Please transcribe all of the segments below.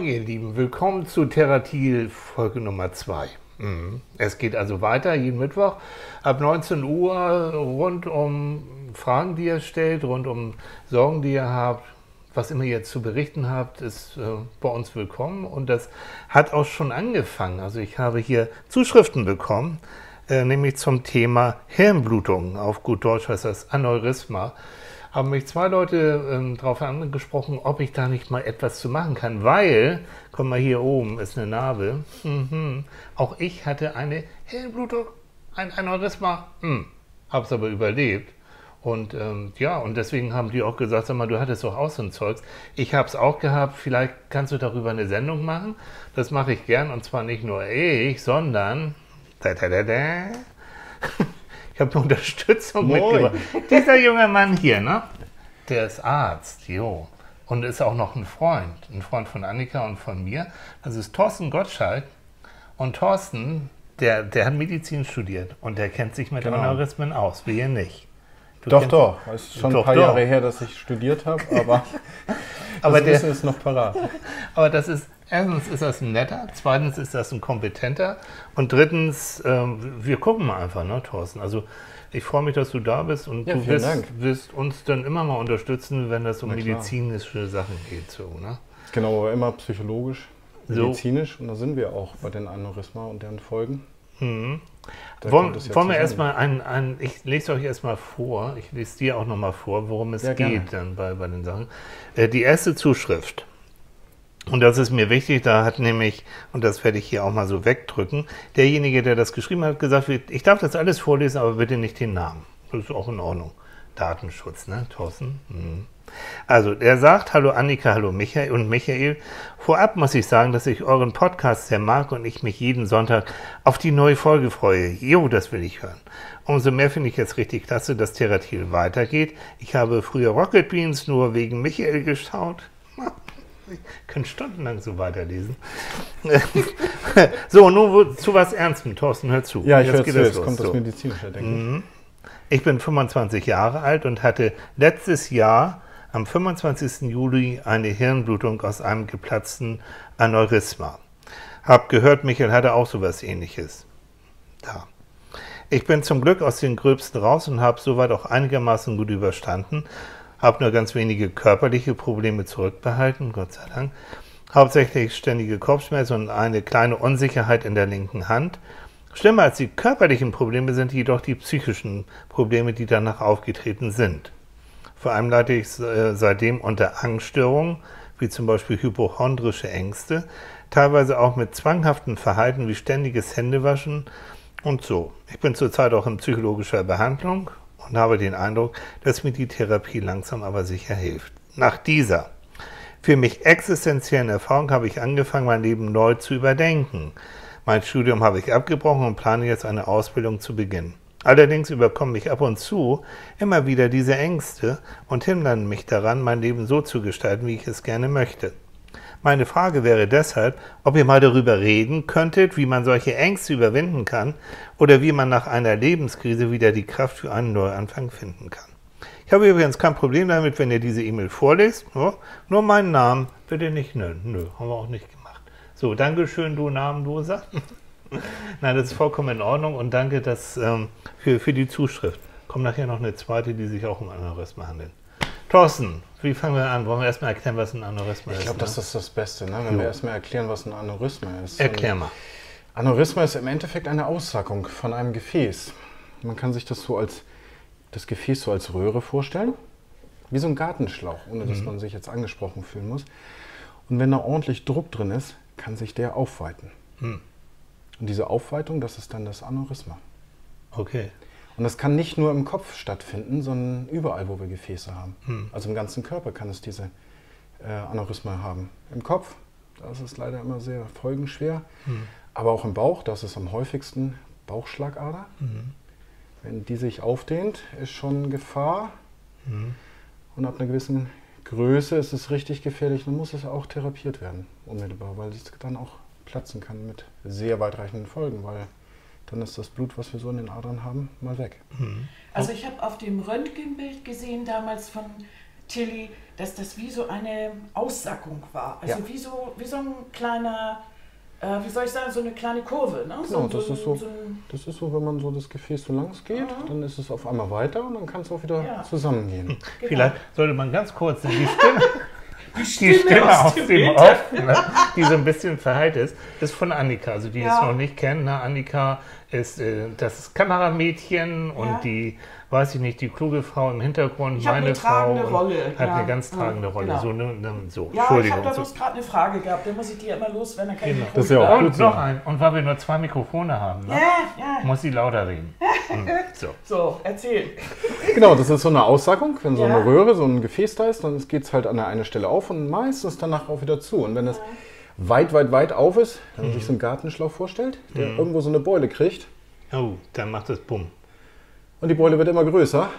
ihr Lieben, willkommen zu Theratil Folge Nummer 2. Es geht also weiter, jeden Mittwoch ab 19 Uhr, rund um Fragen, die ihr stellt, rund um Sorgen, die ihr habt. Was immer ihr zu berichten habt, ist bei uns willkommen, und das hat auch schon angefangen. Also ich habe hier Zuschriften bekommen, nämlich zum Thema Hirnblutung. Auf gut Deutsch heißt das Aneurysma. Haben mich zwei Leute darauf angesprochen, ob ich da nicht mal etwas zu machen kann, weil, guck mal, hier oben ist eine Narbe, auch ich hatte eine Hirnblutung, ein Aneurysma, habe es aber überlebt. Und ja, und deswegen haben die auch gesagt, sag mal, du hattest doch auch so ein Zeugs. Ich habe es auch gehabt, vielleicht kannst du darüber eine Sendung machen. Das mache ich gern, und zwar nicht nur ich, sondern ich habe eine Unterstützung mitgebracht. Dieser junge Mann hier, ne? Der ist Arzt, jo. Und ist auch noch ein Freund von Annika und von mir. Das ist Thorsten Gottschalk. Und Thorsten, der hat Medizin studiert und der kennt sich mit Aneurysmen aus, wie ihr nicht. Doch. Es ist schon ein paar Jahre her, dass ich studiert habe, aber das Wissen ist noch parat. Aber das ist, erstens ist das ein netter, zweitens ist das ein kompetenter, und drittens, wir gucken mal einfach, ne, Thorsten? Also ich freue mich, dass du da bist, und du wirst uns dann immer mal unterstützen, wenn das um medizinische Sachen geht. So, ne? Genau, aber immer psychologisch, medizinisch, und da sind wir auch bei den Aneurysma und deren Folgen. Wollen wir erstmal ich lese euch erstmal vor, ich lese dir auch nochmal vor, worum es geht dann bei den Sachen. Die erste Zuschrift, und das ist mir wichtig, da hat nämlich, und das werde ich hier auch mal so wegdrücken, derjenige, der das geschrieben hat, gesagt, ich darf das alles vorlesen, aber bitte nicht den Namen. Das ist auch in Ordnung. Datenschutz, ne, Thorsten? Also, er sagt, hallo Annika, hallo Michael und Michael. Vorab muss ich sagen, dass ich euren Podcast sehr mag und ich mich jeden Sonntag auf die neue Folge freue. Jo, das will ich hören. Umso mehr finde ich jetzt richtig klasse, dass Theratil weitergeht. Ich habe früher Rocket Beans nur wegen Michael geschaut. Ich könnte stundenlang so weiterlesen. So, nun zu was Ernstem. Thorsten, hör zu. Ja, ich höre zu, jetzt kommt das Medizinische, denke ich. Ich bin 25 Jahre alt und hatte letztes Jahr am 25. Juli eine Hirnblutung aus einem geplatzten Aneurysma. Hab gehört, Michael hatte auch sowas Ähnliches. Da. Ich bin zum Glück aus den Gröbsten raus und habe soweit auch einigermaßen gut überstanden. Habe nur ganz wenige körperliche Probleme zurückbehalten, Gott sei Dank. Hauptsächlich ständige Kopfschmerzen und eine kleine Unsicherheit in der linken Hand. Schlimmer als die körperlichen Probleme sind jedoch die psychischen Probleme, die danach aufgetreten sind. Vor allem leide ich seitdem unter Angststörungen, wie zum Beispiel hypochondrische Ängste, teilweise auch mit zwanghaften Verhalten wie ständiges Händewaschen und so. Ich bin zurzeit auch in psychologischer Behandlung und habe den Eindruck, dass mir die Therapie langsam aber sicher hilft. Nach dieser für mich existenziellen Erfahrung habe ich angefangen, mein Leben neu zu überdenken. Mein Studium habe ich abgebrochen und plane jetzt eine Ausbildung zu beginnen. Allerdings überkommen mich ab und zu immer wieder diese Ängste und hindern mich daran, mein Leben so zu gestalten, wie ich es gerne möchte. Meine Frage wäre deshalb, ob ihr mal darüber reden könntet, wie man solche Ängste überwinden kann oder wie man nach einer Lebenskrise wieder die Kraft für einen Neuanfang finden kann. Ich habe übrigens kein Problem damit, wenn ihr diese E-Mail vorlest. Nur meinen Namen bitte nicht nennen. Nö, haben wir auch nicht gemacht. So, Dankeschön, du Namenloser. Nein, das ist vollkommen in Ordnung, und danke für die Zuschrift. Kommt nachher noch eine zweite, die sich auch um Aneurysma handelt. Thorsten, wie fangen wir an? Wollen wir erstmal erklären, was ein Aneurysma ist? Ich glaube, das ist das Beste, ne? Wenn wir erstmal erklären, was ein Aneurysma ist. Erklär mal. Aneurysma ist im Endeffekt eine Aussackung von einem Gefäß. Man kann sich das Gefäß so als Röhre vorstellen, wie so ein Gartenschlauch, ohne dass man sich jetzt angesprochen fühlen muss. Und wenn da ordentlich Druck drin ist, kann sich der aufweiten. Und diese Aufweitung, das ist dann das Aneurysma. Okay. Und das kann nicht nur im Kopf stattfinden, sondern überall, wo wir Gefäße haben. Also im ganzen Körper kann es diese Aneurysma haben. Im Kopf, das ist leider immer sehr folgenschwer. Aber auch im Bauch, das ist am häufigsten Bauchschlagader. Wenn die sich aufdehnt, ist schon Gefahr. Und ab einer gewissen Größe ist es richtig gefährlich. Dann muss es auch therapiert werden, unmittelbar, weil es dann auch platzen kann mit sehr weitreichenden Folgen, weil dann ist das Blut, was wir so in den Adern haben, mal weg. Also ich habe auf dem Röntgenbild gesehen damals von Tilly, dass das wie so eine Aussackung war. Also wie so ein kleiner, wie soll ich sagen, so eine kleine Kurve. Ne? Genau, das ist so, wenn man so das Gefäß so lang geht, dann ist es auf einmal weiter und dann kann es auch wieder zusammengehen. Genau. Vielleicht sollte man ganz kurz die Stimme aus dem Off, ne, die so ein bisschen verhallt ist von Annika. Also die es noch nicht kennen. Ne? Annika ist das Kameramädchen und die, weiß ich nicht, die kluge Frau im Hintergrund, meine Frau, hat eine ganz tragende Rolle. Genau. So, ja, Entschuldigung. ich habe da bloß gerade eine Frage gehabt, da muss ich dir immer loswerden, dann kann ich Das ist ja auch gut und noch ein. Und weil wir nur 2 Mikrofone haben, ne, muss sie lauter reden. So, erzähl. Genau, das ist so eine Aussackung, wenn so eine Röhre, so ein Gefäß da ist, dann geht es halt an der einen Stelle auf und meistens danach auch wieder zu. Und wenn es weit auf ist, wenn man sich so einen Gartenschlauch vorstellt, der irgendwo so eine Beule kriegt. Oh, dann macht es Bumm. Und die Beule wird immer größer,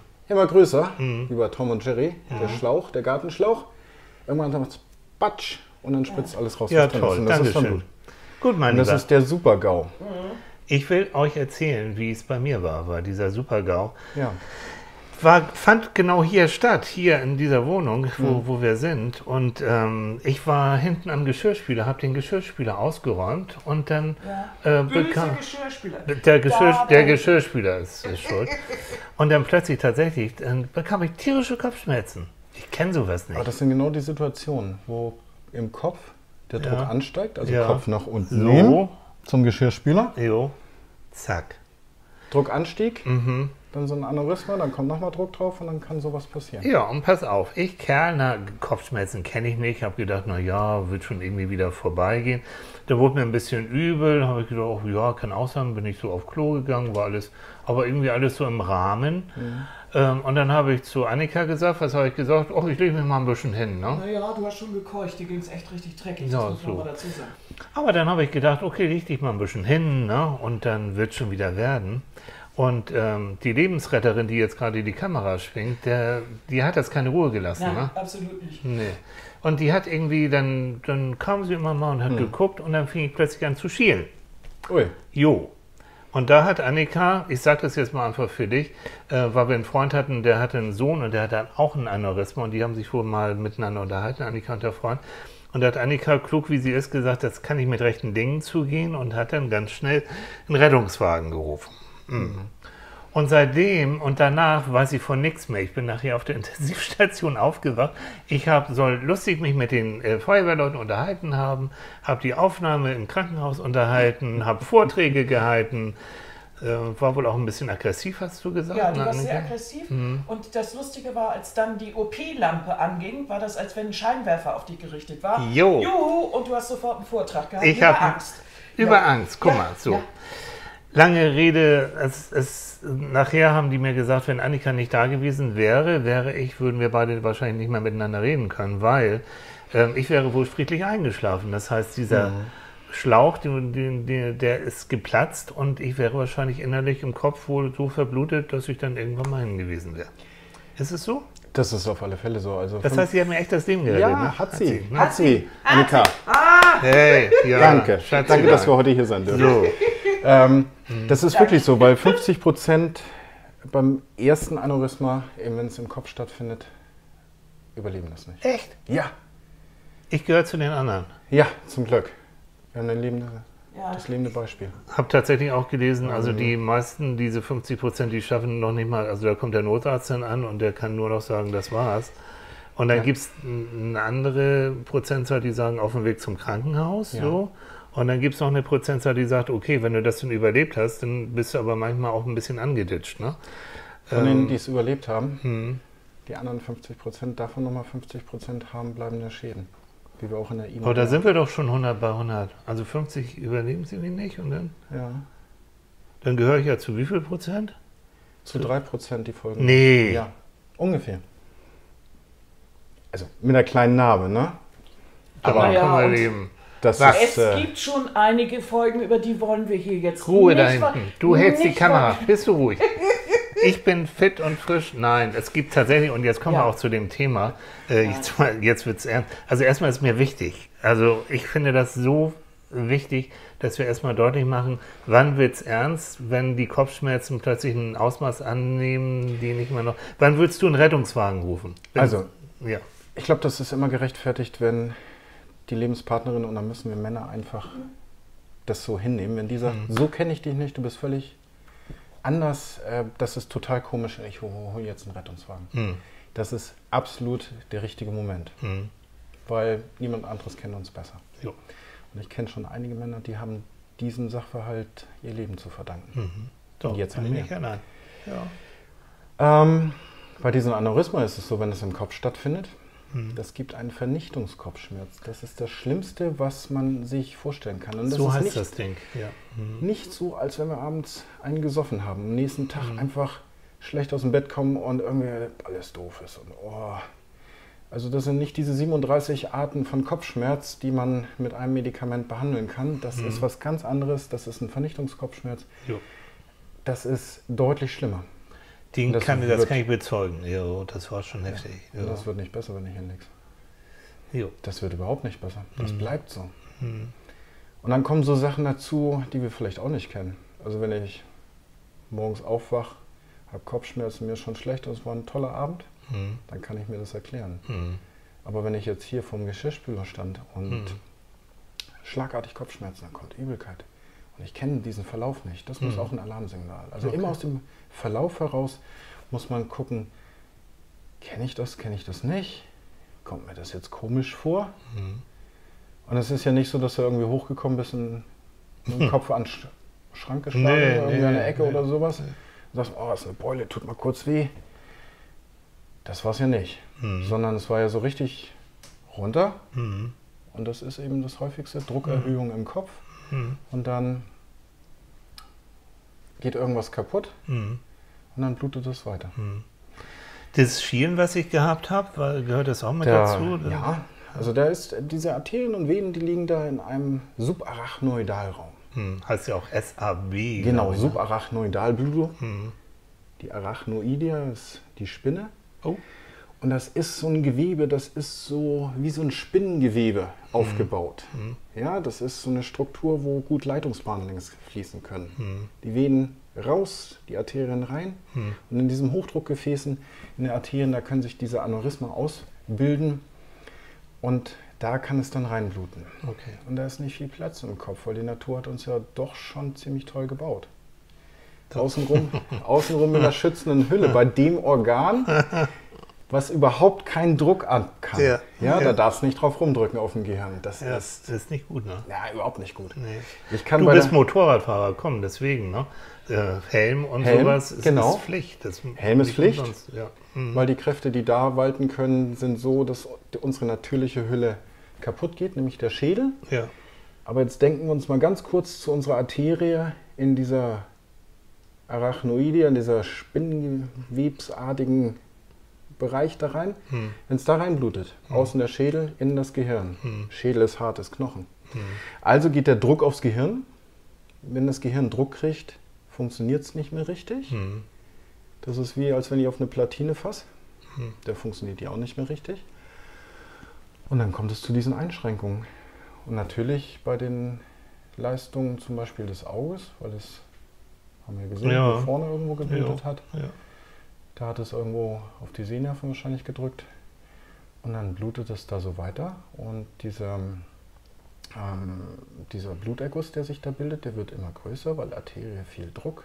wie bei Tom und Jerry, der Schlauch, der Gartenschlauch. Irgendwann macht es Batsch und dann spritzt alles raus. Ja, was drin ist. toll, Und das danke ist dann schön. gut. Gut, mein Und das Lieber. ist der Super-GAU. Ich will euch erzählen, wie es bei mir war dieser Super-GAU. Ja. Fand genau hier statt, hier in dieser Wohnung, wo wir sind. Und ich war hinten am Geschirrspüler, habe den Geschirrspüler ausgeräumt und dann bekam... Geschirrspüler. Der Geschirrspüler ist schuld. Und dann plötzlich tatsächlich bekam ich tierische Kopfschmerzen. Ich kenne sowas nicht. Aber das sind genau die Situationen, wo im Kopf der Druck ansteigt, also Ja. Kopf nach unten So. nehmen, zum Geschirrspüler, Jo, zack. Druckanstieg, dann so ein Aneurysma, dann kommt nochmal Druck drauf und dann kann sowas passieren. Ja, und pass auf, Kopfschmerzen kenne ich nicht, habe gedacht, na ja, wird schon irgendwie wieder vorbeigehen. Da wurde mir ein bisschen übel, habe ich gedacht, oh, ja, kann auch sein, bin ich so auf Klo gegangen, war alles, aber irgendwie alles so im Rahmen. Und dann habe ich zu Annika gesagt, was habe ich gesagt? Oh, ich lege mich mal ein bisschen hin. Ne? Naja, du hast schon gekeucht, dir ging es echt richtig dreckig, Ja, das muss man so. mal dazu sagen. Aber dann habe ich gedacht, okay, leg dich mal ein bisschen hin, ne? Und dann wird schon wieder werden. Und die Lebensretterin, die jetzt gerade die Kamera schwingt, die hat das keine Ruhe gelassen. Nein, Ne? absolut nicht. Nee. Und die hat irgendwie, dann kam sie immer mal und hat geguckt und dann fing ich plötzlich an zu schielen. Ui. Jo. Und da hat Annika, ich sage das jetzt mal einfach für dich, weil wir einen Freund hatten, der hatte einen Sohn und der hat dann auch ein Aneurysma und die haben sich wohl mal miteinander unterhalten, Annika und der Freund. Und da hat Annika, klug wie sie ist, gesagt, das kann nicht mit rechten Dingen zugehen und hat dann ganz schnell einen Rettungswagen gerufen. Und seitdem und danach weiß ich von nichts mehr. Ich bin nachher auf der Intensivstation aufgewacht. Ich soll lustig mich mit den Feuerwehrleuten unterhalten haben, habe die Aufnahme im Krankenhaus unterhalten, habe Vorträge gehalten, war wohl auch ein bisschen aggressiv, hast du gesagt? Ja, du ne, warst sehr Annika? aggressiv. Und das Lustige war, als dann die OP-Lampe anging, war das, als wenn ein Scheinwerfer auf dich gerichtet war. Jo. Juhu, und du hast sofort einen Vortrag gehabt. Ich über habe Angst. über Angst, guck mal, so. Ja. Lange Rede, nachher haben die mir gesagt, wenn Annika nicht da gewesen wäre, würden wir beide wahrscheinlich nicht mehr miteinander reden können, weil ich wäre wohl friedlich eingeschlafen. Das heißt, dieser Schlauch, der ist geplatzt und ich wäre wahrscheinlich innerlich im Kopf wohl so verblutet, dass ich dann irgendwann mal hingewiesen wäre. Ist es so? Das ist auf alle Fälle so. Also Das heißt, sie hat mir echt das Leben gerettet, ja, ne? hat sie. ne? Hat sie. Annika. Hey, ja, Danke. Schatzi, Danke, dass wir heute hier sein dürfen. So. Das ist wirklich so, weil 50% beim ersten Aneurysma, eben wenn es im Kopf stattfindet, überleben das nicht. Echt? Ja. Ich gehöre zu den anderen. Ja, zum Glück. Wir haben Ja. das lebende Beispiel. Habe tatsächlich auch gelesen, also die meisten, diese 50%, die schaffen noch nicht mal, also da kommt der Notarzt dann an und der kann nur noch sagen, das war's. Und dann gibt es eine andere Prozentzahl, die sagen, auf dem Weg zum Krankenhaus, so. Und dann gibt es noch eine Prozentzahl, die sagt, okay, wenn du das denn überlebt hast, dann bist du aber manchmal auch ein bisschen angeditscht, ne? Von denen, die es überlebt haben, die anderen 50%, davon nochmal 50% haben bleibende Schäden. Wie wir auch in der E-Mail. Aber da sind wir doch schon 100 bei 100. Also 50 überleben sie nicht und dann? Ja. Dann gehöre ich ja zu wie viel Prozent? Zu 3% die Folgen. Nee. Ja, ungefähr. Also mit einer kleinen Narbe, ne? Aber Aber ja, können wir und- leben. Das Was? ist, Es gibt schon einige Folgen, über die wollen wir hier jetzt Ruhe da nicht hinten. Du hältst die nicht Kamera. von- Bist du ruhig? Ich bin fit und frisch. Nein, es gibt tatsächlich, und jetzt kommen wir auch zu dem Thema, jetzt wird es ernst. Also erstmal ist mir wichtig, also ich finde das so wichtig, dass wir erstmal deutlich machen, wann wird es ernst, wenn die Kopfschmerzen plötzlich ein Ausmaß annehmen, die nicht mehr noch... Wann würdest du einen Rettungswagen rufen? Ja. Ich glaube, das ist immer gerechtfertigt, wenn die Lebenspartnerin, und dann müssen wir Männer einfach das so hinnehmen, wenn die sagt, so kenne ich dich nicht, du bist völlig anders, das ist total komisch, ich hole jetzt einen Rettungswagen. Das ist absolut der richtige Moment, weil niemand anderes kennt uns besser. Jo. Und ich kenne schon einige Männer, die haben diesem Sachverhalt ihr Leben zu verdanken. Doch, und jetzt kann noch ich mehr. nicht erinnern. Ja. Bei diesem Aneurysma ist es so, wenn es im Kopf stattfindet, das gibt einen Vernichtungskopfschmerz. Das ist das Schlimmste, was man sich vorstellen kann. Und das So ist heißt nicht, das Ding. Ja. nicht so, als wenn wir abends einen gesoffen haben. Am nächsten Tag einfach schlecht aus dem Bett kommen und irgendwie alles doof ist. Und, Also das sind nicht diese 37 Arten von Kopfschmerz, die man mit einem Medikament behandeln kann. Das ist was ganz anderes. Das ist ein Vernichtungskopfschmerz. Jo. Das ist deutlich schlimmer. Das kann ich bezeugen. Jo, das war schon heftig. Ja. Und das wird nicht besser, wenn ich hinlegst. Jo. Das wird überhaupt nicht besser. Das bleibt so. Und dann kommen so Sachen dazu, die wir vielleicht auch nicht kennen. Also wenn ich morgens aufwache, habe Kopfschmerzen, mir ist schon schlecht, das war ein toller Abend, dann kann ich mir das erklären. Aber wenn ich jetzt hier vorm Geschirrspüler stand und schlagartig Kopfschmerzen, dann kommt Übelkeit. Und ich kenne diesen Verlauf nicht. Das muss auch ein Alarmsignal. Also immer aus dem Verlauf heraus muss man gucken, kenne ich das nicht? Kommt mir das jetzt komisch vor? Und es ist ja nicht so, dass du irgendwie hochgekommen bist und mit dem Kopf an den Schrank geschlagen oder irgendwie an der Ecke oder sowas. Und sagst, ist eine Beule, tut mal kurz weh. Das war es ja nicht. Sondern es war ja so richtig runter. Und das ist eben das häufigste, Druckerhöhung im Kopf. Und dann geht irgendwas kaputt und dann blutet es weiter. Das Schielen, was ich gehabt habe, gehört das auch mit dazu? Ja, also da ist diese Arterien und Venen, die liegen da in einem Subarachnoidalraum. Heißt ja auch SAB. Genau, Subarachnoidalblutung. Die Arachnoidea ist die Spinne. Oh. Und das ist so ein Gewebe, das ist so wie so ein Spinnengewebe aufgebaut. Ja, das ist so eine Struktur, wo gut Leitungsbahnen längs fließen können. Die Venen raus, die Arterien rein. Und in diesen Hochdruckgefäßen, in den Arterien, da können sich diese Aneurysmen ausbilden. Und da kann es dann reinbluten. Okay. Und da ist nicht viel Platz im Kopf, weil die Natur hat uns ja doch schon ziemlich toll gebaut. Außenrum mit einer schützenden Hülle bei dem Organ, was überhaupt keinen Druck an kann. Ja, da darfst du nicht drauf rumdrücken auf dem Gehirn. Das ist nicht gut, ne? Ja, überhaupt nicht gut. Nee. Du bist Motorradfahrer, komm, deswegen, ne? Helm und sowas ist Pflicht. Helm ist Pflicht, ja. Weil die Kräfte, die da walten können, sind so, dass unsere natürliche Hülle kaputt geht, nämlich der Schädel. Ja. Aber jetzt denken wir uns mal ganz kurz zu unserer Arterie in dieser Arachnoidea, in dieser spinnengewebsartigen Bereich da rein. Wenn es da reinblutet, außen der Schädel, innen das Gehirn. Schädel ist hartes Knochen. Also geht der Druck aufs Gehirn. Wenn das Gehirn Druck kriegt, funktioniert es nicht mehr richtig. Das ist wie, als wenn ich auf eine Platine fasse. Da funktioniert die auch nicht mehr richtig. Und dann kommt es zu diesen Einschränkungen. Und natürlich bei den Leistungen zum Beispiel des Auges, weil das haben wir gesehen, wo vorne irgendwo geblutet hat. Ja. Da hat es irgendwo auf die Sehnerven wahrscheinlich gedrückt. Und dann blutet es da so weiter. Und dieser Bluterguss, der sich da bildet, der wird immer größer, weil Arterie viel Druck.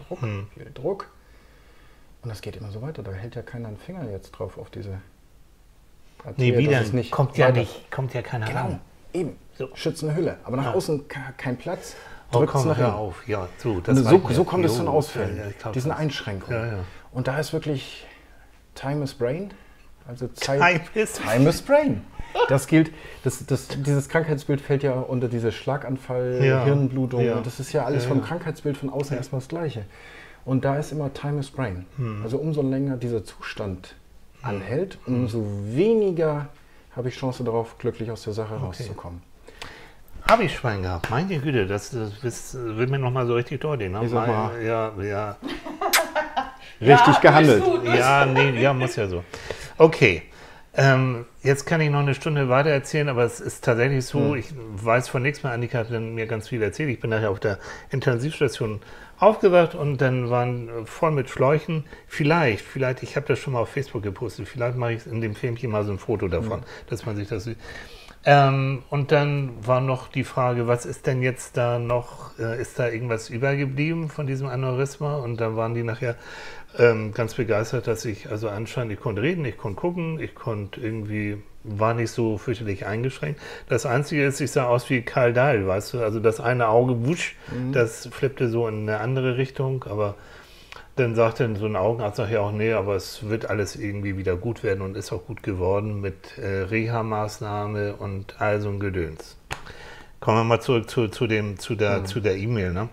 Und das geht immer so weiter. Da hält ja keiner einen Finger jetzt drauf auf diese Arterie. Nee, wieder kommt ja keiner genau, ran. Eben, so. Schützende Hülle. Aber nach außen kein Platz. Drückt es nachher auf. Ja, so kommt es zu den Ausfällen, diesen Einschränkungen. Ja. Und da ist wirklich Time is Brain. Also Time is Brain. Das gilt, dieses Krankheitsbild fällt ja unter diese Schlaganfall, Hirnblutung. Ja. Und das ist ja alles vom Krankheitsbild von außen erstmal das Gleiche. Und da ist immer Time is Brain. Also umso länger dieser Zustand anhält, umso weniger habe ich Chance darauf, glücklich aus der Sache rauszukommen. Habe ich Schwein gehabt, meine Güte, das wird mir nochmal so richtig deutlich. Ne? Ich sag mal, richtig gehandelt. Ja, muss ja so. Okay, Jetzt kann ich noch eine Stunde weiter erzählen, aber es ist tatsächlich so, ich weiß von nichts mehr, Annika hat dann mir ganz viel erzählt. Ich bin nachher auf der Intensivstation aufgewacht und dann waren voll mit Schläuchen. Vielleicht, ich habe das schon mal auf Facebook gepostet, vielleicht mache ich in dem Filmchen mal so ein Foto davon, dass man sich das sieht. Und dann war noch die Frage, was ist denn jetzt da noch, ist da irgendwas übergeblieben von diesem Aneurysma? Und dann waren die nachher ganz begeistert, dass ich, also anscheinend, ich konnte reden, ich konnte gucken, ich konnte irgendwie, war nicht so fürchterlich eingeschränkt. Das Einzige ist, ich sah aus wie Karl Dahl, weißt du, also das eine Auge, wusch, das flippte so in eine andere Richtung, aber dann sagte so ein Augenarzt nachher auch, nee, aber es wird alles irgendwie wieder gut werden und ist auch gut geworden mit Reha-Maßnahme und all so ein Gedöns. Kommen wir mal zurück zu der E-Mail, ne?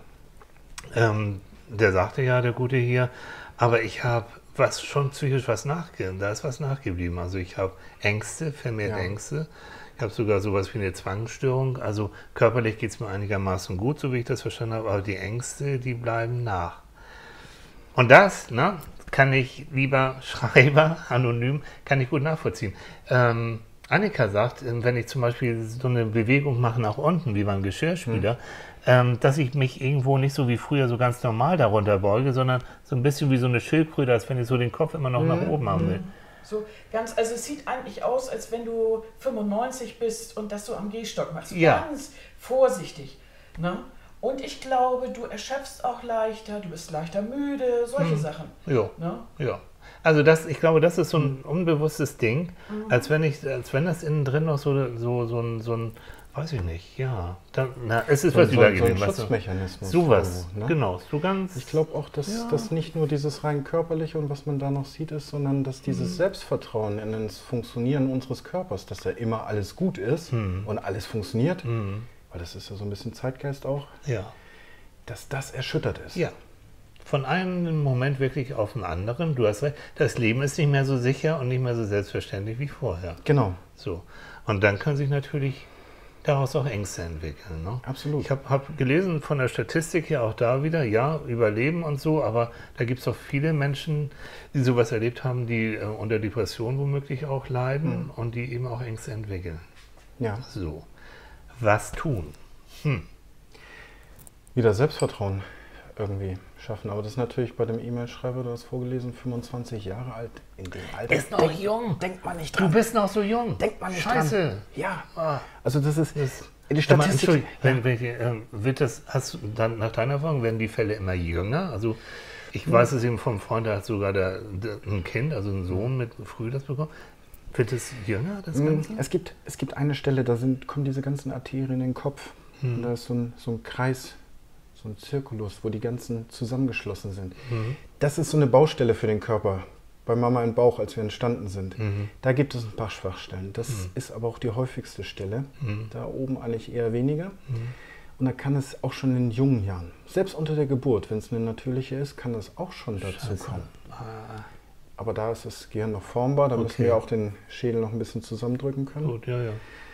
Der sagte ja, der Gute hier, aber ich habe schon psychisch da ist was nachgeblieben. Also ich habe Ängste, vermehrt Ängste. Ich habe sogar sowas wie eine Zwangsstörung. Also körperlich geht es mir einigermaßen gut, so wie ich das verstanden habe, aber die Ängste, die bleiben nach. Und das, ne, kann ich, lieber Schreiber, anonym, kann ich gut nachvollziehen. Annika sagt, wenn ich zum Beispiel so eine Bewegung mache nach unten, wie beim Geschirrspüler, dass ich mich irgendwo nicht so wie früher so ganz normal darunter beuge, sondern so ein bisschen wie so eine Schildkröte, als wenn ich so den Kopf immer noch nach oben haben will. So ganz, also es sieht eigentlich aus, als wenn du 95 bist und das so am Gehstock machst. Ja. Ganz vorsichtig. Ne? Und ich glaube, du erschöpfst auch leichter, du bist leichter müde, solche Sachen. Ja, ne? Ja. Also ich glaube, das ist so ein unbewusstes Ding, als wenn das innen drin noch so ein, weiß ich nicht, ja. Es ist was übergeben. So ein Schutzmechanismus. Sowas, ne? Genau. So ganz, ich glaube auch, dass das nicht nur dieses rein körperliche und was man da noch sieht ist, sondern dass dieses Selbstvertrauen in das Funktionieren unseres Körpers, dass da immer alles gut ist und alles funktioniert, weil das ist ja so ein bisschen Zeitgeist auch, dass das erschüttert ist. Ja. Von einem Moment wirklich auf den anderen, du hast recht, das Leben ist nicht mehr so sicher und nicht mehr so selbstverständlich wie vorher. Genau. So. Und dann können sich natürlich daraus auch Ängste entwickeln. Ne? Absolut. Ich hab gelesen von der Statistik hier auch da wieder, ja, Überleben und so, aber da gibt es auch viele Menschen, die sowas erlebt haben, die unter Depression womöglich auch leiden und die eben auch Ängste entwickeln. Ja. So. Was tun? Wieder Selbstvertrauen irgendwie schaffen. Aber das ist natürlich bei dem E-Mail-Schreiber, du hast vorgelesen, 25 Jahre alt. In dem Alter. Ist noch jung. Denkt man nicht dran. Du bist noch so jung. Denkt man nicht Scheiße. dran. Ja. Ah. Also das ist die Statistik. Hast du dann nach deiner Erfahrung, werden die Fälle immer jünger? Also ich weiß es eben vom Freund, der hat sogar ein Kind, also einen Sohn mit früh das bekommen. Wird es jünger, das Ganze? Es gibt eine Stelle, da kommen diese ganzen Arterien in den Kopf. Und da ist so ein Kreis, so ein Zirkulus, wo die ganzen zusammengeschlossen sind. Das ist so eine Baustelle für den Körper. Bei Mama im Bauch, als wir entstanden sind. Da gibt es ein paar Schwachstellen. Das ist aber auch die häufigste Stelle. Da oben eigentlich eher weniger. Und da kann es auch schon in jungen Jahren, selbst unter der Geburt, wenn es eine natürliche ist, kann das auch schon dazu kommen. Aber da ist das Gehirn noch formbar, da müssen wir auch den Schädel noch ein bisschen zusammendrücken können. Gut, ja.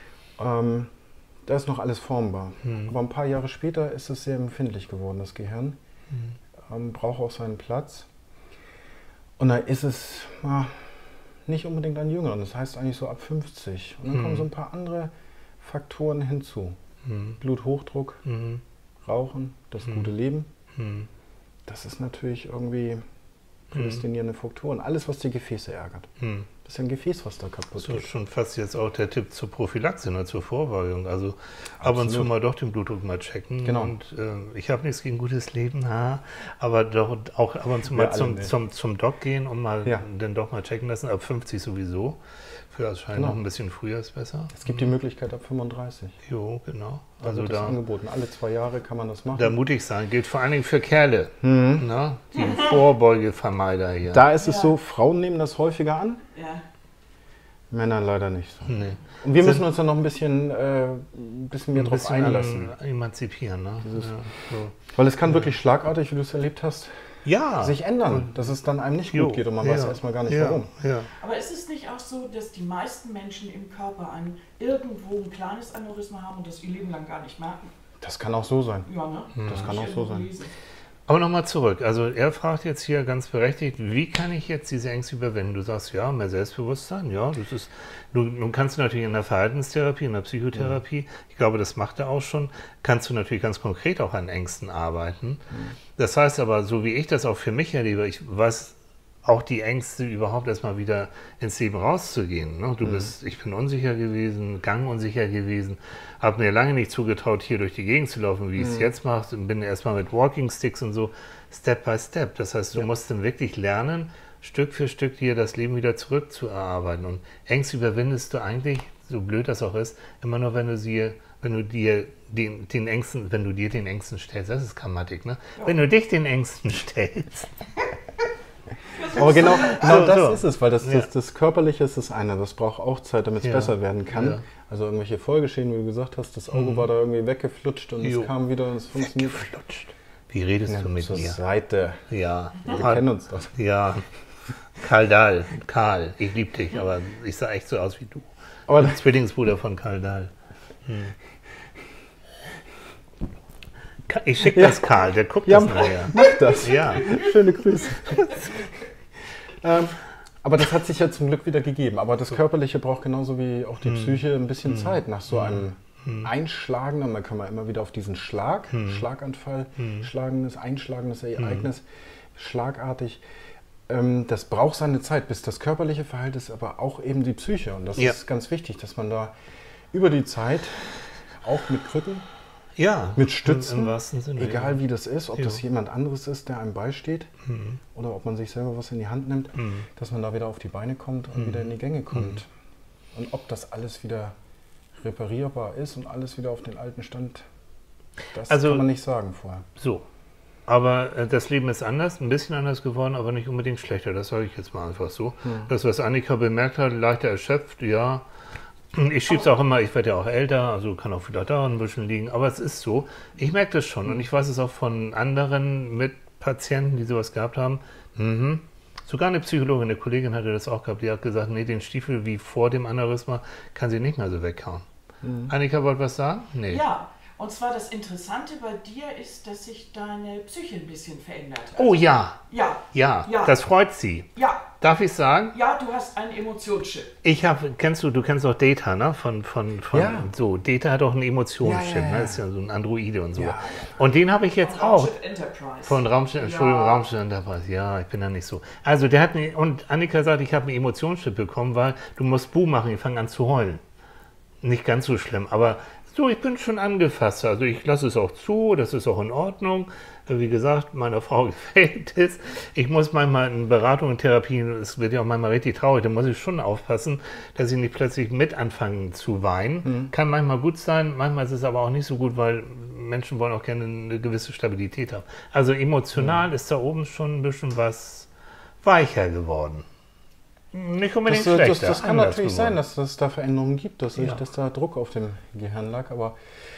Da ist noch alles formbar. Aber ein paar Jahre später ist es sehr empfindlich geworden, das Gehirn. Braucht auch seinen Platz. Und da ist es nicht unbedingt an Jüngeren, das heißt eigentlich so ab 50. Und dann kommen so ein paar andere Faktoren hinzu. Bluthochdruck, Rauchen, das gute Leben. Das ist natürlich irgendwie prädestinierende Faktoren. Alles, was die Gefäße ärgert. Das ist ja ein Gefäß, was da kaputt geht. Das ist schon fast jetzt auch der Tipp zur Prophylaxe, ne, zur Vorbeugung. Also ab und zu mal doch den Blutdruck mal checken. Genau. Und ich habe nichts gegen gutes Leben, aber doch auch ab und zu mal zum Doc gehen und dann doch mal checken lassen. Ab 50 sowieso. Für das scheint noch ein bisschen früher ist besser. Es gibt die Möglichkeit ab 35. Jo, genau. Also da angeboten. Alle 2 Jahre kann man das machen. Da mutig sein. Gilt vor allen Dingen für Kerle. Na, die Vorbeugevermeider hier. Da ist es so, Frauen nehmen das häufiger an. Ja. Männer leider nicht so. Nee. Und wir müssen uns dann noch ein bisschen mehr drauf einlassen. Emanzipieren. Ne? Weil es kann wirklich schlagartig, wie du es erlebt hast, sich ändern, dass es dann einem nicht gut geht und man weiß erstmal gar nicht warum. Ja. Aber ist es nicht auch so, dass die meisten Menschen im Körper irgendwo ein kleines Aneurysma haben und das ihr Leben lang gar nicht merken? Das kann auch so sein. Ja, ne? Das kann auch so sein. Aber nochmal zurück. Also er fragt jetzt hier ganz berechtigt, wie kann ich jetzt diese Ängste überwinden? Du sagst, ja, mehr Selbstbewusstsein, ja, das ist, nun kannst du natürlich in der Verhaltenstherapie, in der Psychotherapie, ich glaube, das macht er auch schon, kannst du natürlich ganz konkret auch an Ängsten arbeiten. Das heißt aber, so wie ich das auch für mich erlebe, ich weiß auch die Ängste, überhaupt erstmal wieder ins Leben rauszugehen. Ne? Ich bin unsicher gewesen, gangunsicher gewesen, habe mir lange nicht zugetraut, hier durch die Gegend zu laufen, wie ich es jetzt mache, und bin erstmal mit Walking Sticks und so, Step by Step. Das heißt, du musst dann wirklich lernen, Stück für Stück dir das Leben wieder zurückzuerarbeiten. Und Ängste überwindest du eigentlich, so blöd das auch ist, immer nur, wenn du dir den Ängsten stellst. Das ist Grammatik, ne? Ja. Wenn du dich den Ängsten stellst. Aber genau das ist es, weil das Körperliche ist das eine, das braucht auch Zeit, damit es besser werden kann. Ja. Also irgendwelche Folgeschäden, wie du gesagt hast, das Auge war da irgendwie weggeflutscht und es kam wieder und es funktioniert. Weggeflutscht. Wie redest du mit zur mir? Seite. Ja. Wir kennen uns doch. Ja. Karl, ich liebe dich, aber ich sah echt so aus wie du. Aber Zwillingsbruder von Karl Dahl. Ich schicke das Karl, der guckt das nachher. Mach das. Ja. Schöne Grüße. Aber das hat sich ja zum Glück wieder gegeben. Aber das Körperliche braucht genauso wie auch die Psyche ein bisschen Zeit. Nach so einem einschlagenden, dann kann man immer wieder auf diesen Schlaganfall, einschlagendes Ereignis, schlagartig. Das braucht seine Zeit, bis das körperliche Verhalten ist, aber auch eben die Psyche. Und das ist ganz wichtig, dass man da über die Zeit, auch mit Krücken, mit Stützen, im wahrsten Sinne, egal wie das ist, ob das jemand anderes ist, der einem beisteht, oder ob man sich selber was in die Hand nimmt, dass man da wieder auf die Beine kommt und wieder in die Gänge kommt. Und ob das alles wieder reparierbar ist und alles wieder auf den alten Stand, das kann man nicht sagen vorher. So. Aber das Leben ist anders, ein bisschen anders geworden, aber nicht unbedingt schlechter. Das sage ich jetzt mal einfach so. Das, was Annika bemerkt hat, leichter erschöpft, ja. Ich schiebe es auch immer, ich werde ja auch älter, also kann auch vielleicht da ein bisschen liegen. Aber es ist so, ich merke das schon und ich weiß es auch von anderen Mitpatienten, die sowas gehabt haben. Sogar eine Psychologin, eine Kollegin hatte das auch gehabt, die hat gesagt, nee, den Stiefel wie vor dem Aneurysma kann sie nicht mehr so weghauen. Annika, wollt was sagen? Nee. Ja. Und zwar das Interessante bei dir ist, dass sich deine Psyche ein bisschen verändert hat. Oh ja. Ja. Das freut sie. Ja. Darf ich sagen? Ja, du hast einen Emotionschip. Du kennst doch Data, ne? So, Data hat auch einen Emotionschip, ne? Das ist ja so ein Androide und so. Ja. Und den habe ich jetzt auch. Raumschiff Enterprise. Von Raumschiff Enterprise. Ja, ich bin da nicht so. Also und Annika sagt, ich habe einen Emotionschip bekommen, weil du musst Buh machen, ich fange an zu heulen. Nicht ganz so schlimm, aber so, ich bin schon angefasst, also ich lasse es auch zu, das ist auch in Ordnung. Wie gesagt, meiner Frau gefällt es. Ich muss manchmal in Beratung und Therapie, es wird ja auch manchmal richtig traurig, da muss ich schon aufpassen, dass ich nicht plötzlich mit anfange zu weinen. Kann manchmal gut sein, manchmal ist es aber auch nicht so gut, weil Menschen wollen auch gerne eine gewisse Stabilität haben. Also emotional ist da oben schon ein bisschen was weicher geworden. Nicht unbedingt schlechter. Das kann natürlich sein, dass es da Veränderungen gibt, dass da Druck auf dem Gehirn lag, aber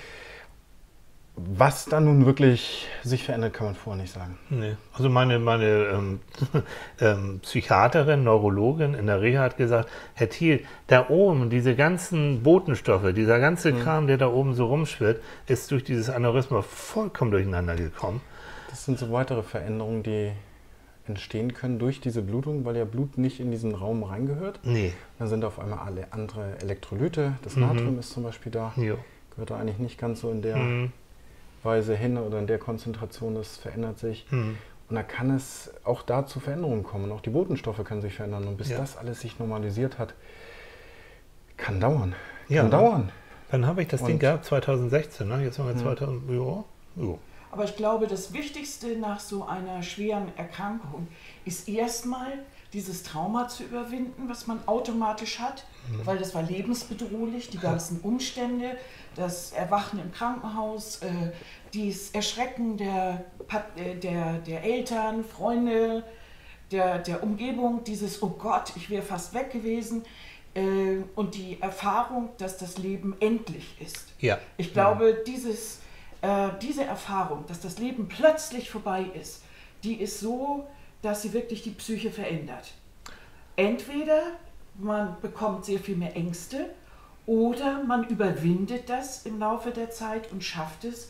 was da nun wirklich sich verändert, kann man vorher nicht sagen. Nee. Also meine Psychiaterin, Neurologin in der Reha hat gesagt, Herr Thiel, da oben, diese ganzen Botenstoffe, dieser ganze Kram, der da oben so rumschwirrt, ist durch dieses Aneurysma vollkommen durcheinander gekommen. Das sind so weitere Veränderungen, die entstehen können durch diese Blutung, weil ja Blut nicht in diesen Raum reingehört. Nee. Dann sind auf einmal alle andere Elektrolyte, das Natrium ist zum Beispiel da, gehört da eigentlich nicht ganz so in der Weise hin oder in der Konzentration, das verändert sich. Und da kann es auch da zu Veränderungen kommen. Auch die Botenstoffe können sich verändern und bis das alles sich normalisiert hat, kann dauern. Kann dauern. Dann habe ich das Ding gehabt, 2016, ne? Jetzt haben wir 2000, Aber ich glaube, das Wichtigste nach so einer schweren Erkrankung ist erstmal dieses Trauma zu überwinden, was man automatisch hat, weil das war lebensbedrohlich, die ganzen Umstände, das Erwachen im Krankenhaus, das Erschrecken der Eltern, Freunde, der Umgebung, dieses, oh Gott, ich wäre fast weg gewesen, und die Erfahrung, dass das Leben endlich ist. Ja. Ich glaube, diese Erfahrung, dass das Leben plötzlich vorbei ist, die ist so, dass sie wirklich die Psyche verändert. Entweder man bekommt sehr viel mehr Ängste oder man überwindet das im Laufe der Zeit und schafft es,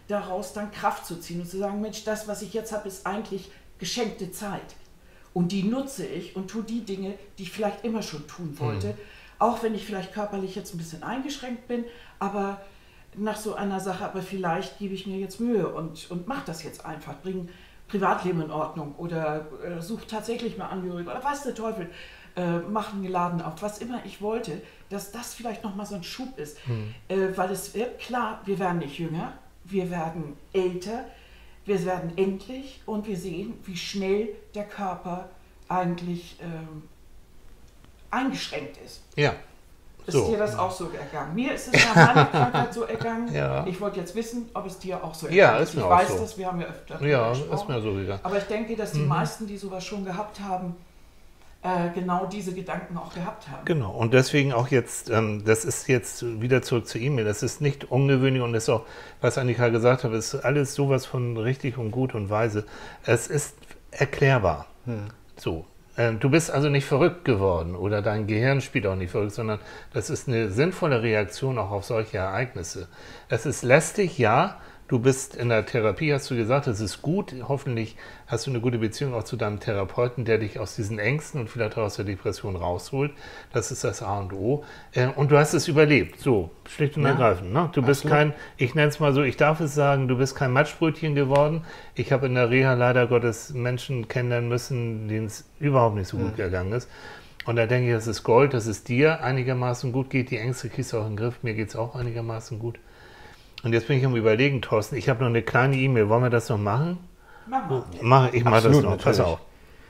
daraus dann Kraft zu ziehen und zu sagen, Mensch, das, was ich jetzt habe, ist eigentlich geschenkte Zeit. Und die nutze ich und tue die Dinge, die ich vielleicht immer schon tun wollte. Auch wenn ich vielleicht körperlich jetzt ein bisschen eingeschränkt bin, aber nach so einer Sache, aber vielleicht gebe ich mir jetzt Mühe und mache das jetzt einfach, bringe Privatleben in Ordnung oder suche tatsächlich mal Angehörige oder weiß der Teufel, mache einen Laden auf, was immer ich wollte, dass das vielleicht nochmal so ein Schub ist. Weil es wird klar, wir werden nicht jünger, wir werden älter, wir werden endlich und wir sehen, wie schnell der Körper eigentlich eingeschränkt ist. Ja. Ist dir das auch so ergangen? Mir ist es ja meine Krankheit so ergangen. Ja. Ich wollte jetzt wissen, ob es dir auch so ergangen Ja, ist mir ich auch weiß so. das, wir haben ja öfter darüber Ja, gesprochen. ist mir so gegangen. Aber ich denke, dass die meisten, die sowas schon gehabt haben, genau diese Gedanken auch gehabt haben. Genau, und deswegen auch jetzt, das ist jetzt wieder zurück zur E-Mail, das ist nicht ungewöhnlich und ist auch, was Annika gesagt hat, ist alles sowas von richtig und gut und weise. Es ist erklärbar. So. Du bist also nicht verrückt geworden oder dein Gehirn spielt auch nicht verrückt, sondern das ist eine sinnvolle Reaktion auch auf solche Ereignisse. Es ist lästig, ja. Du bist in der Therapie, hast du gesagt, es ist gut. Hoffentlich hast du eine gute Beziehung auch zu deinem Therapeuten, der dich aus diesen Ängsten und vielleicht auch aus der Depression rausholt. Das ist das A und O. Und du hast es überlebt, so, schlicht und ergreifend. Ne? Du bist kein, ich nenne es mal so, ich darf es sagen, du bist kein Matschbrötchen geworden. Ich habe in der Reha leider Gottes Menschen kennenlernen müssen, denen es überhaupt nicht so gut gegangen ist. Und da denke ich, das ist Gold, dass es dir einigermaßen gut geht. Die Ängste kriegst du auch in den Griff. Mir geht es auch einigermaßen gut. Und jetzt bin ich am Überlegen, Thorsten, ich habe noch eine kleine E-Mail. Wollen wir das noch machen? Ich mache das noch. Pass auf.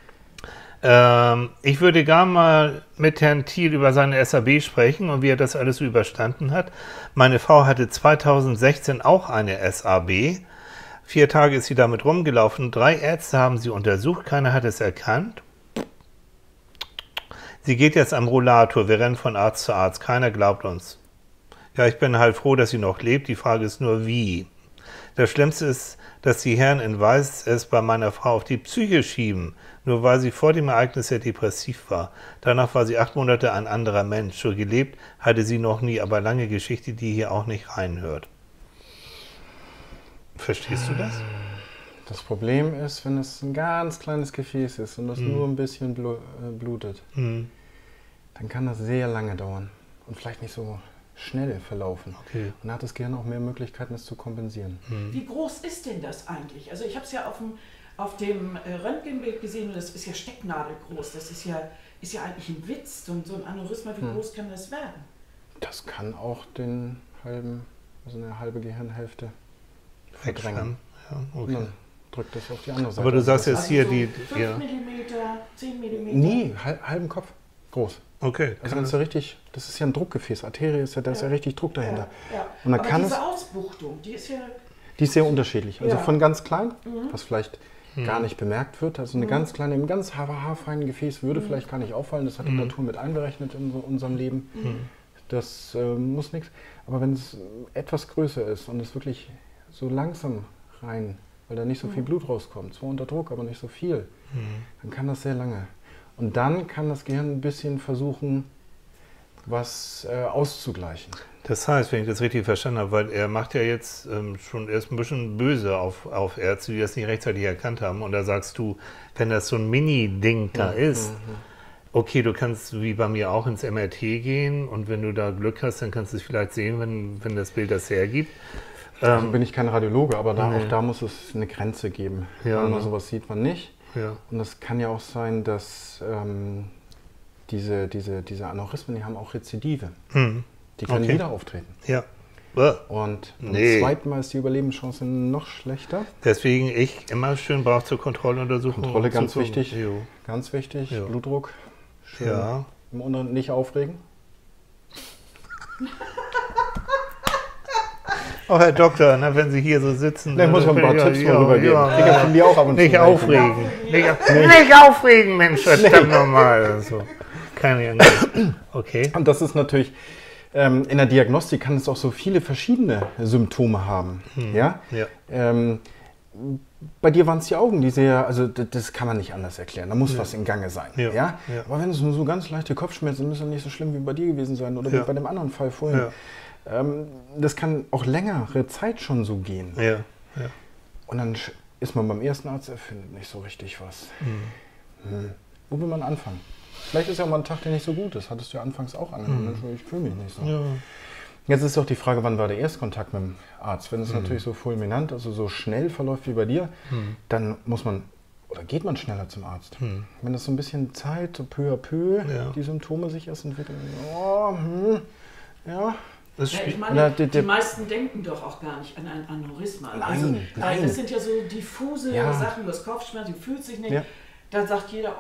Ich würde gerne mal mit Herrn Thiel über seine SAB sprechen und wie er das alles so überstanden hat. Meine Frau hatte 2016 auch eine SAB. 4 Tage ist sie damit rumgelaufen. 3 Ärzte haben sie untersucht. Keiner hat es erkannt. Sie geht jetzt am Rollator. Wir rennen von Arzt zu Arzt. Keiner glaubt uns. Ja, ich bin halt froh, dass sie noch lebt. Die Frage ist nur, wie. Das Schlimmste ist, dass die Herren in Weiß es bei meiner Frau auf die Psyche schieben, nur weil sie vor dem Ereignis ja depressiv war. Danach war sie 8 Monate ein anderer Mensch. So gelebt hatte sie noch nie, aber lange Geschichte, die hier auch nicht reinhört. Verstehst du das? Das Problem ist, wenn es ein ganz kleines Gefäß ist und das nur ein bisschen blutet, dann kann das sehr lange dauern und vielleicht nicht so schnell verlaufen. Okay. Und dann hat das Gehirn auch mehr Möglichkeiten, es zu kompensieren. Wie groß ist denn das eigentlich? Also ich habe es ja auf dem Röntgenbild gesehen und das ist ja stecknadelgroß. Das ist ja eigentlich ein Witz. Und so ein Aneurysma, wie groß kann das werden? Das kann auch eine halbe Gehirnhälfte verdrängen. Ja, Und okay. dann drückt das auf die andere Seite. Aber du sagst jetzt Also hier so die... 5 Ja. mm, 10 mm? Nee, halben Kopf groß. Okay. Also ganz ja richtig, das ist ja ein Druckgefäß. Arterie ist ja, da ist ja richtig Druck dahinter. Ja. Und dann Aber kann diese Ausbuchtung, die ist ja... Die ist sehr unterschiedlich. Also Ja. von ganz klein, was vielleicht gar nicht bemerkt wird, also eine ganz kleine, im ganz haarfeinen Gefäß würde vielleicht gar nicht auffallen. Das hat die Natur mit einberechnet in unserem Leben. Das muss nichts. Aber wenn es etwas größer ist und es wirklich so langsam rein, weil da nicht so viel Blut rauskommt, zwar unter Druck, aber nicht so viel, dann kann das sehr lange. Und dann kann das Gehirn ein bisschen versuchen, was auszugleichen. Das heißt, wenn ich das richtig verstanden habe, weil er macht ja jetzt er ist ein bisschen böse auf Ärzte, die das nicht rechtzeitig erkannt haben. Und da sagst du, wenn das so ein Mini-Ding da ist, okay, du kannst wie bei mir auch ins MRT gehen und wenn du da Glück hast, dann kannst du es vielleicht sehen, wenn das Bild das hergibt. Also bin ich kein Radiologe, aber auch da muss es eine Grenze geben. Ja, Wenn man sowas sieht, man nicht. Ja. Und es kann ja auch sein, dass diese Aneurysmen, die haben auch Rezidive. Die können wieder auftreten. Ja. Und beim zweiten Mal ist die Überlebenschance noch schlechter. Deswegen ich immer schön brauche zur Kontrolluntersuchung. Kontrolle ganz wichtig. Jo. Ganz wichtig. Jo. Blutdruck. Schön im Unteren nicht aufregen. Oh, Herr Doktor, wenn Sie hier so sitzen... Da muss man ein paar Tipps vorübergeben. Ich finde die auch ab und zu. Nicht aufregen. Nicht aufregen, Mensch, verdammt nochmal. Also, keine Angst. Okay. Und das ist natürlich, in der Diagnostik kann es auch so viele verschiedene Symptome haben. Ja? bei dir waren es die Augen, die sehr, also das kann man nicht anders erklären. Da muss was in Gange sein. Ja. Ja? Aber wenn es nur so ganz leichte Kopfschmerzen sind, müssen das nicht so schlimm wie bei dir gewesen sein oder wie bei dem anderen Fall vorhin. Ja. Das kann auch längere Zeit schon so gehen. Ja. Ja. Und dann ist man beim ersten Arzt, er findet nicht so richtig was. Wo will man anfangen? Vielleicht ist ja mal ein Tag, der nicht so gut ist. Hattest du ja anfangs auch angenommen. Ich fühle mich nicht so. Ja. Jetzt ist doch die Frage, wann war der Erstkontakt mit dem Arzt? Wenn es natürlich so fulminant, also so schnell verläuft wie bei dir, dann muss man, oder geht man schneller zum Arzt. Wenn das so ein bisschen Zeit, so peu à peu, die Symptome sich erst entwickeln, ja, ich meine, die meisten denken doch auch gar nicht an ein Aneurysma. Nein. Das sind ja so diffuse Sachen, du hast Kopfschmerzen, du fühlst dich nicht. Ja. Da sagt jeder,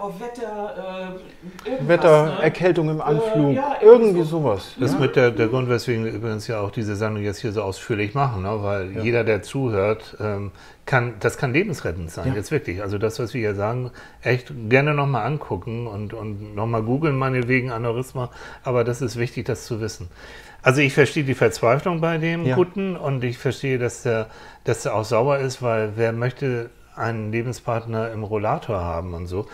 Wetter, ne? Erkältung im Anflug, irgendwie sowas. Das ist mit der Grund, weswegen wir übrigens ja auch diese Sendung jetzt hier so ausführlich machen, ne? Weil jeder, der zuhört, das kann lebensrettend sein, jetzt wirklich. Also das, was wir hier sagen, echt gerne nochmal angucken und nochmal googeln, meinetwegen Aneurysma, aber das ist wichtig, das zu wissen. Also ich verstehe die Verzweiflung bei dem Guten und ich verstehe, dass der auch sauer ist, weil wer möchte einen Lebenspartner im Rollator haben und so.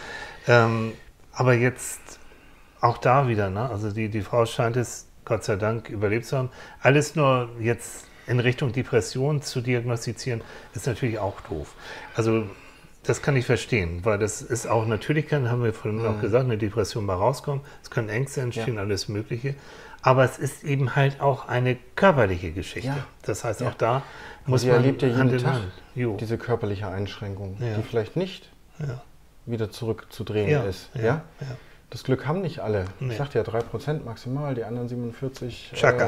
Aber jetzt auch da wieder, ne? Also die Frau scheint es, Gott sei Dank, überlebt zu haben. Alles nur jetzt in Richtung Depression zu diagnostizieren, ist natürlich auch doof. Also das kann ich verstehen, weil das ist auch, natürlich haben wir vorhin auch gesagt, eine Depression mal rauskommen, es können Ängste entstehen, alles Mögliche. Aber es ist eben halt auch eine körperliche Geschichte. Ja. Das heißt, auch da muss man erlebt ja jeden Tag diese körperliche Einschränkung, die vielleicht nicht wieder zurückzudrehen ist. Ja? Das Glück haben nicht alle. Nee. Ich sagte ja 3% maximal, die anderen 47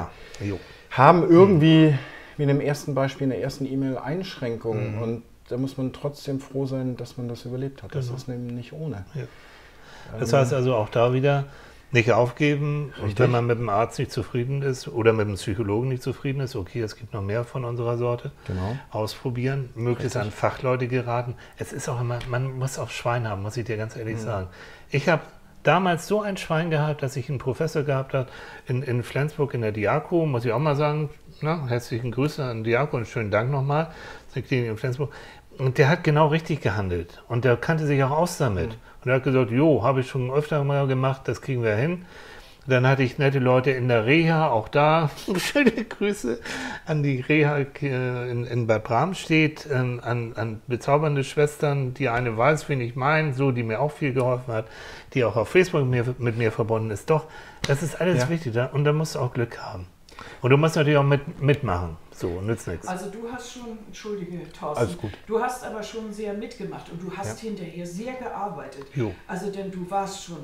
haben irgendwie, wie in dem ersten Beispiel, in der ersten E-Mail, Einschränkungen. Und da muss man trotzdem froh sein, dass man das überlebt hat. Das ist nämlich nicht ohne. Ja. Das heißt also auch da wieder, nicht aufgeben, und wenn man mit dem Arzt nicht zufrieden ist oder mit dem Psychologen nicht zufrieden ist, okay, es gibt noch mehr von unserer Sorte, ausprobieren, möglichst an Fachleute geraten. Es ist auch immer, man muss auch Schwein haben, muss ich dir ganz ehrlich sagen. Ich habe damals so ein Schwein gehabt, dass ich einen Professor gehabt habe in Flensburg in der Diako, muss ich auch mal sagen, herzlichen Grüße an Diako und schönen Dank nochmal, das ist eine Klinik in Flensburg. Und der hat genau richtig gehandelt und der kannte sich auch aus damit. Und er hat gesagt, habe ich schon öfter mal gemacht, das kriegen wir hin. Dann hatte ich nette Leute in der Reha, auch da schöne Grüße an die Reha in Bad Bramstedt, an bezaubernde Schwestern. Die eine weiß, wen ich meine, so, die mir auch viel geholfen hat, die auch auf Facebook mit mir verbunden ist. Doch, das ist alles wichtig und da musst du auch Glück haben. Und du musst natürlich auch mitmachen. So, nützt nichts. Also du hast schon, entschuldige Thorsten, alles gut. Du hast aber schon sehr mitgemacht und du hast hinterher sehr gearbeitet. Also denn du warst schon,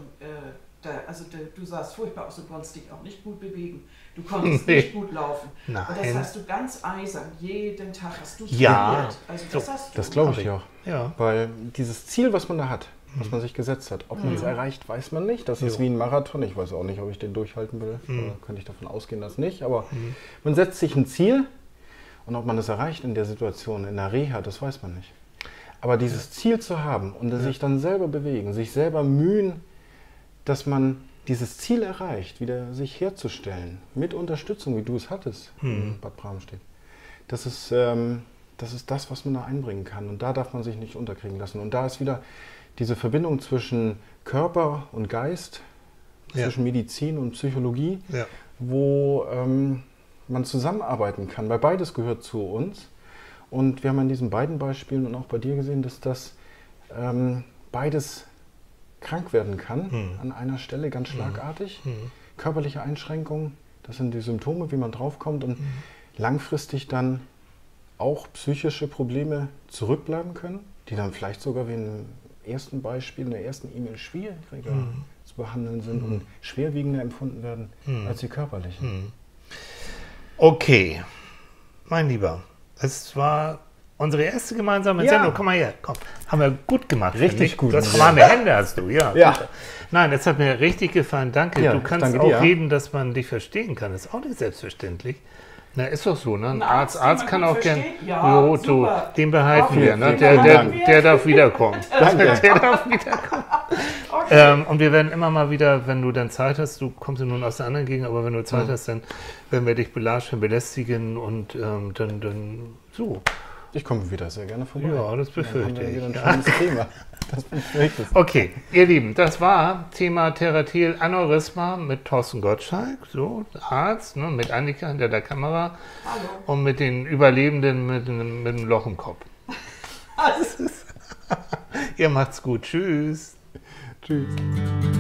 du sahst furchtbar aus, du konntest dich auch nicht gut bewegen. Du konntest nicht gut laufen. Nein. Und das hast du ganz eisern, jeden Tag hast du trainiert. Also das glaube ich auch. Ja. Weil dieses Ziel, was man da hat, was man sich gesetzt hat. Ob man es erreicht, weiß man nicht. Das ist wie ein Marathon. Ich weiß auch nicht, ob ich den durchhalten will. Da könnte ich davon ausgehen, dass nicht. Aber man setzt sich ein Ziel und ob man es erreicht in der Situation, in der Reha, das weiß man nicht. Aber dieses Ziel zu haben und sich dann selber bewegen, sich selber mühen, dass man dieses Ziel erreicht, wieder sich herzustellen, mit Unterstützung, wie du es hattest in Bad Bramstedt, das ist das, was man da einbringen kann. Und da darf man sich nicht unterkriegen lassen. Und da ist wieder diese Verbindung zwischen Körper und Geist, zwischen Medizin und Psychologie, wo man zusammenarbeiten kann, weil beides gehört zu uns. Und wir haben an diesen beiden Beispielen und auch bei dir gesehen, dass das beides krank werden kann, an einer Stelle ganz schlagartig. Körperliche Einschränkungen, das sind die Symptome, wie man draufkommt und langfristig dann auch psychische Probleme zurückbleiben können, die dann vielleicht sogar wie im ersten Beispiel, in der ersten E-Mail schwieriger zu behandeln sind und schwerwiegender empfunden werden als die körperlichen. Okay, mein Lieber, es war unsere erste gemeinsame Sendung. Komm mal her, komm. Haben wir gut gemacht. Richtig gut. Das warme Hände hast du, ja. Nein, es hat mir richtig gefallen. Danke. Du kannst auch reden, dass man dich verstehen kann. Das ist auch nicht selbstverständlich. Na, ist doch so, ne? Ein Arzt kann auch gerne. Ja, so, den behalten wir, ne? Der darf wiederkommen. Danke. Der darf wiederkommen. Okay. Und wir werden immer mal wieder, wenn du dann Zeit hast, du kommst ja nun aus der anderen Gegend, aber wenn du Zeit hast, dann werden wir dich belästigen und dann so. Ich komme wieder sehr gerne vorbei. Ja, das befürchte ich. Dann haben wir wieder ein schönes Thema. Das befürchte ich. Okay, ihr Lieben, das war Thema Terratil Aneurysma mit Thorsten Gottschalk, so Arzt, ne, mit Annika hinter der Kamera. Hallo. Und mit den Überlebenden mit dem Loch im Kopf. Alles. Ihr macht's gut. Tschüss. Tschüss.